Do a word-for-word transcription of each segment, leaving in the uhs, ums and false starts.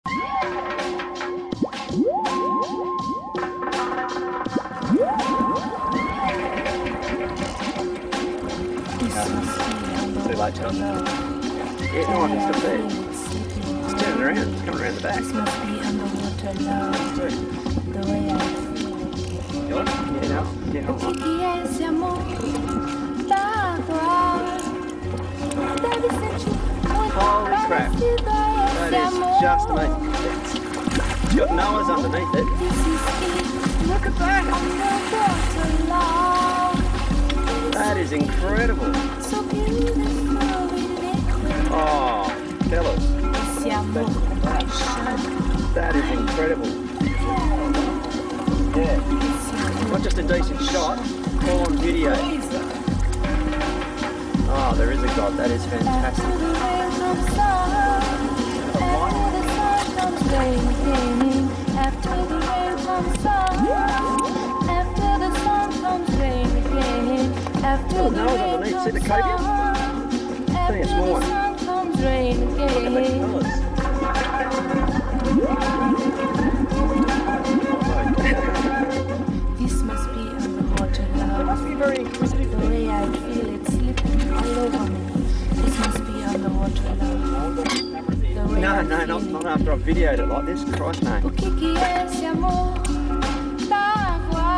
Too late, Tom. Yeah, no one can stop there. It's turning around, it's coming around the back. This must be underwater love, the way I feel it. You want it? Yeah, no. Yeah, hold on. Que esse amor da água deve sentir muito Holy crap. parecido a That esse is amor. just amazing. It's got Noah's underneath it. This is it, Look at that. underwater love. That is incredible. So beautifully liquid. Oh, tell us. Esse amor com paixão. That is incredible. Yeah. Not just a decent shot, all on video. Oh, there is a God. That is fantastic. After the rain comes sun, after the sun comes rain again. After the rain comes sun, after the sun comes rain again. After Oh, the Noah's rain underneath. See the comes cobia? sun, I think it's after more. the sun comes rain Look at the again. colours. This must be underwater It love. must be very inquisitive. The way I feel it slipping all over me. This must be underwater love. The way No, I no, feel not, it. not after I've videoed it like this. Christ, no. O que que é esse amor da água?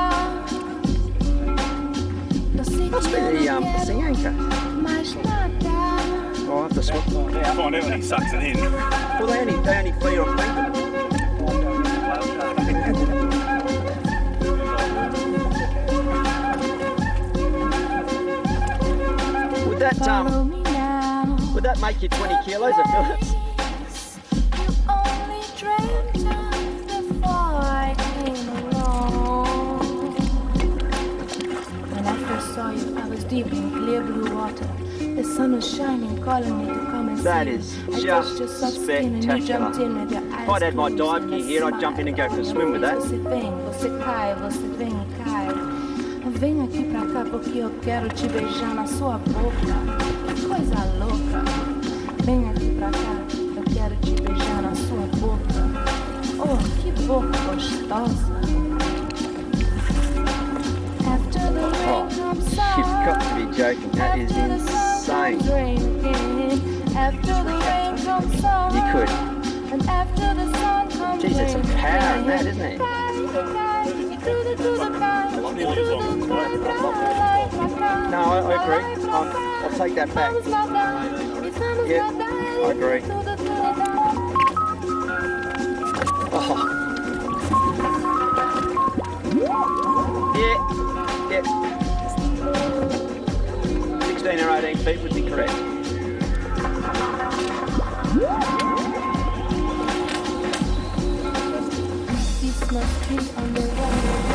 Eu sei Must que be eu the, não um, the sea quero anchor. mais nada. Oh, I'll have to swap. Find out when he sucks it in. Well, they only, they only feed on plankton. Would that, Follow um, me now. would that make you twenty kilos of fillets? You only dreamt of before I came along. When I first saw you, I was deep in clear blue water. The sun was shining, calling me to come and That see. is I just touched your soft skin and you jumped in with your eyes If I'd had my closed dive and gear a here, I'd jump in and go for a swim with that. Você vem, você cai, você vem e cai. Vem aqui pra cá porque eu quero te beijar na sua boca. Que coisa louca. Vem aqui pra cá, eu quero te beijar na sua boca. Oh, que boca gostosa. After the rain Oh, comes you've got to sun. be joking. That is After the sun insane. comes rain again. After the rain comes sun. You could. And after the sun comes Geez, there's some rain power in that, again. isn't there? Sky, sky, to the, to the sky, to the, to the sky, like my car. No, I, I agree. I'll, I'll take that back. Sun is not down, the sun is Yeah, not down, I agree. to the, to the Oh. Yeah, yeah. sixteen or eighteen feet would be correct. This must be underwater.